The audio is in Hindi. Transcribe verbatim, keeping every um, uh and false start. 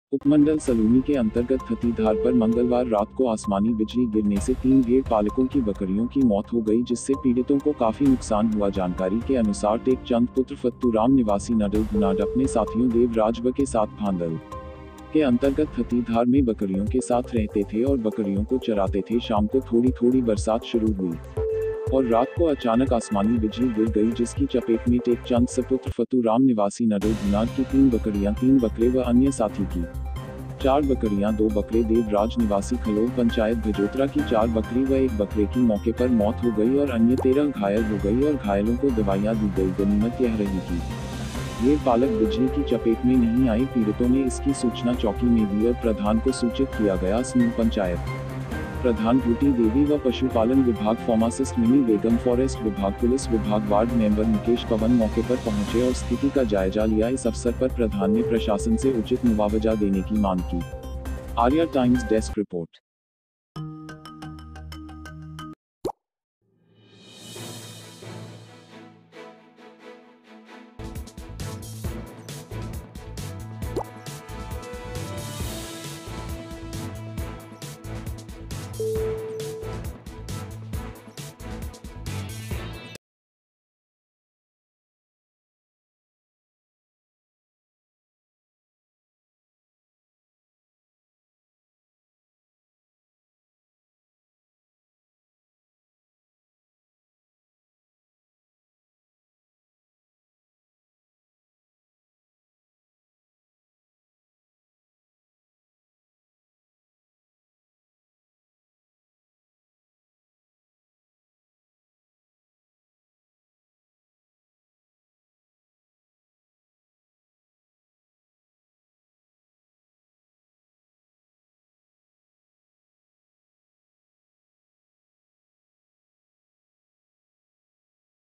उपमंडल सलूनी के अंतर्गत थतीधार पर मंगलवार रात को आसमानी बिजली गिरने से तीन भेड़ पालकों की बकरियों की मौत हो गई, जिससे पीड़ितों को काफी नुकसान हुआ। जानकारी के अनुसार टेक चंद पुत्र फत्तूराम निवासी नडल गुनाड अपने साथियों देवराज व के साथ भांदल के अंतर्गत थतीधार में बकरियों के साथ रहते थे और बकरियों को चराते थे। शाम को थोड़ी थोड़ी बरसात शुरू हुई और रात को अचानक आसमानी बिजली गिर गई, जिसकी चपेट में टेक चंद सपुत्र फत्तूराम निवासी नडल गुनाड की तीन बकरियां, तीन बकरे व अन्य साथी की चार बकरियां, दो बकरे देवराज निवासी खलोल पंचायत भजोतरा की चार बकरी व एक बकरे की मौके पर मौत हो गई और अन्य तेरह घायल हो गई और घायलों को दवाइयां दी गई। गनीमत यह रही कि ये पालक बिजली की चपेट में नहीं आए। पीड़ितों ने इसकी सूचना चौकी में दी और प्रधान को सूचित किया गया। स्नू पंचायत प्रधान बूटी देवी व पशुपालन विभाग, फार्मासिस्ट मिनी बेगम, फॉरेस्ट विभाग, पुलिस विभाग, वार्ड मेंबर मुकेश पवन मौके पर पहुंचे और स्थिति का जायजा लिया। इस अवसर पर प्रधान ने प्रशासन से उचित मुआवजा देने की मांग की। Arya Times desk report.